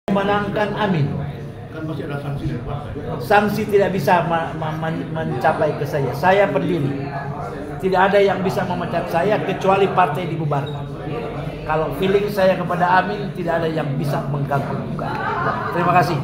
Memenangkan Amin. Kan masih ada sanksi dari partai. Sanksi tidak bisa mencapai ke saya. Saya berdiri. Tidak ada yang bisa memecat saya kecuali partai dibubarkan. Kalau feeling saya kepada Amin, tidak ada yang bisa mengganggu. Terima kasih.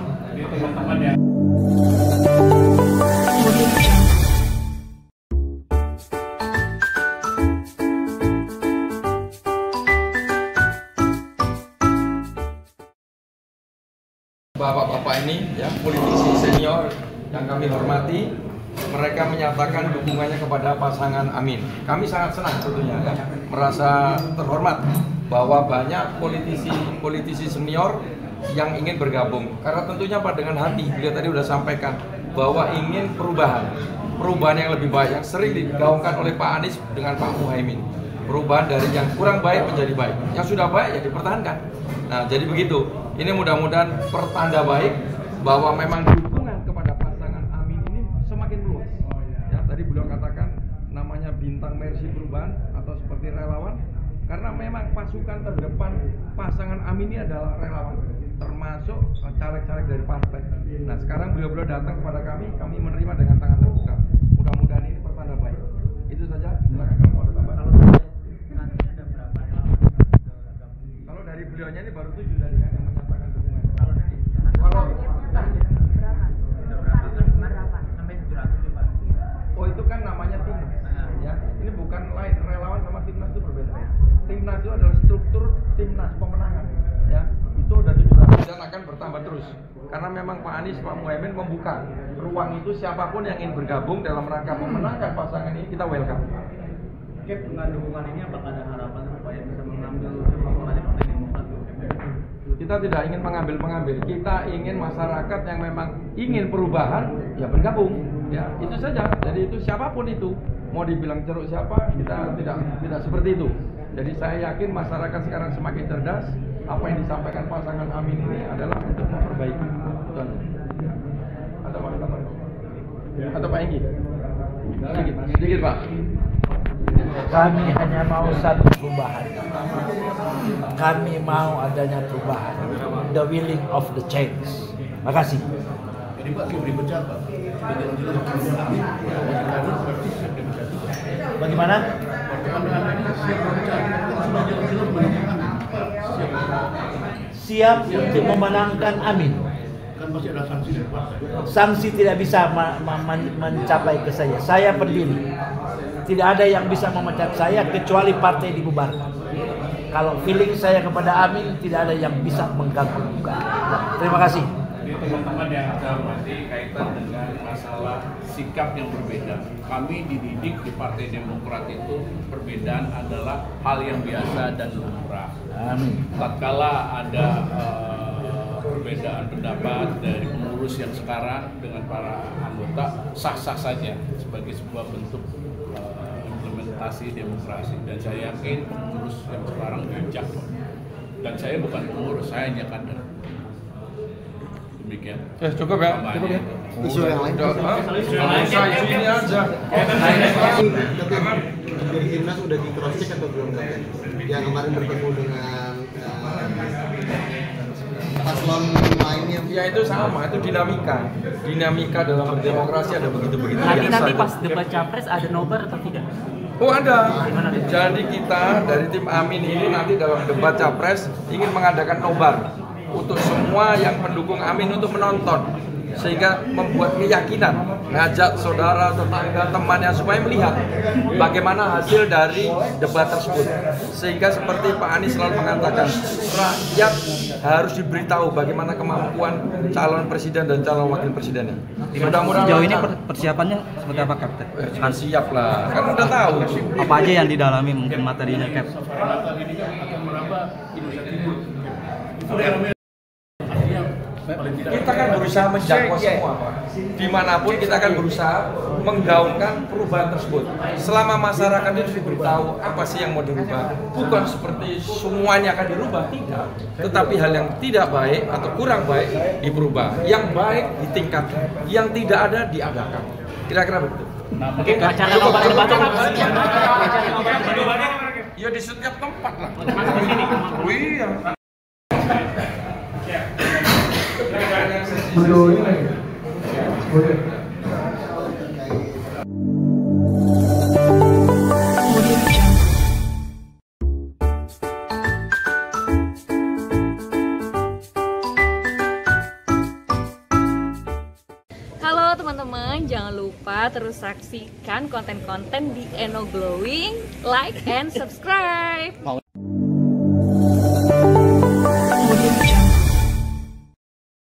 Bapak-bapak ini ya, politisi senior yang kami hormati, mereka menyatakan dukungannya kepada pasangan Amin. Kami sangat senang tentunya ya, merasa terhormat bahwa banyak politisi senior yang ingin bergabung. Karena tentunya Pak, dengan hati, beliau tadi sudah sampaikan bahwa ingin perubahan yang lebih baik, yang sering digaungkan oleh Pak Anies dengan Pak Muhaimin. Perubahan dari yang kurang baik menjadi baik, yang sudah baik ya dipertahankan. Nah, jadi begitu. Ini mudah-mudahan pertanda baik bahwa memang dukungan kepada pasangan Amin ini semakin luas. Ya, tadi beliau katakan namanya bintang Mercy Perubahan atau seperti relawan, karena memang pasukan terdepan pasangan Amin ini adalah relawan, termasuk caleg-caleg dari partai. Nah, sekarang beliau-beliau datang kepada kami menerima dengan tangan terbuka. Mudah-mudahan ini pertanda baik. Itu saja. Silakan kamu ada tambahan. Kalau dari beliaunya ini baru 7 dari yang menyatakan dukungan. Kalau dari berapa? Sampai 700 Pak. Oh, itu kan namanya timnas. Ya, ini bukan lain, relawan sama timnas itu berbeda. Timnas itu adalah struktur timnas pemenangan. Ya, itu udah 700 dan akan bertambah terus. Karena memang Pak Anies, Pak Muhaimin membuka ruang itu, siapapun yang ingin bergabung dalam rangka memenangkan pasangan ini, kita welcome. Oke, dengan dukungan ini apakah ada harapan supaya bisa mengambil kemenangan Partai Demokrat? Kita tidak ingin mengambil, kita ingin masyarakat yang memang ingin perubahan ya bergabung, ya itu saja. Jadi itu siapapun itu, mau dibilang ceruk siapa, kita tidak seperti itu. Jadi saya yakin masyarakat sekarang semakin cerdas. Apa yang disampaikan pasangan Amin ini adalah untuk memperbaiki. Ada Pak Tambahan? Atau Pak Enggi? Sedikit Pak. Kami hanya mau satu perubahan. Kami mau adanya perubahan. The willing of the change. Makasih. Jadi Pak, diberi pecat Pak. Bagaimana? Siap untuk memenangkan Amin. Kan masih ada sanksi dari partai. Sanksi tidak bisa mencapai ke saya. Saya berdiri. Tidak ada yang bisa memecat saya kecuali partai dibubarkan. Kalau feeling saya kepada Amin, tidak ada yang bisa mengganggu. Terima kasih. Teman-teman yang saya hormati, kaitan dengan masalah sikap yang berbeda. Kami dididik di Partai Demokrat itu perbedaan adalah hal yang biasa dan lumrah. Amin. Tatkala ada perbedaan pendapat dari pengurus yang sekarang dengan para anggota, sah-sah saja sebagai sebuah bentuk implementasi demokrasi. Dan saya yakin pengurus yang sekarang bijak. Dan saya bukan pengurus, saya hanya kader. Demikian. Cukup ya. Isu yang lain. Isu ini aja. Dari timnas udah di cross check atau belum? Yang kemarin bertemu dengan paslon lainnya. Ya itu sama, itu dinamika dalam berdemokrasi ada begitu-begitu. Nanti pas debat capres ada nobar atau tidak? Oh ada. Jadi kita dari tim Amin ini nanti dalam debat capres ingin mengadakan nobar untuk semua yang pendukung Amin untuk menonton, sehingga membuat keyakinan, ngajak saudara, tetangga, temannya supaya melihat bagaimana hasil dari debat tersebut. Sehingga seperti Pak Anies selalu mengatakan, rakyat harus diberitahu bagaimana kemampuan calon presiden dan calon wakil presidennya. Mudah-mudahan sejauh ini persiapannya seperti apa, Kapten? Kan siap lah, kan udah tahu. Apa aja yang didalami mungkin materinya, Kap? Kita kan berusaha menjangkau semua, Pak. Dimanapun kita akan berusaha menggaungkan perubahan tersebut. Selama masyarakat itu diberitahu apa sih yang mau dirubah, bukan seperti semuanya akan dirubah, tidak. Tetapi hal yang tidak baik atau kurang baik diperubah, yang baik ditingkatkan, yang tidak ada diadakan. Kira-kira begitu. Mungkin wacana nobar debat ya di setiap tempat lah. Oh iya. Halo teman-teman, jangan lupa terus saksikan konten-konten di Eno Glowing, like and subscribe.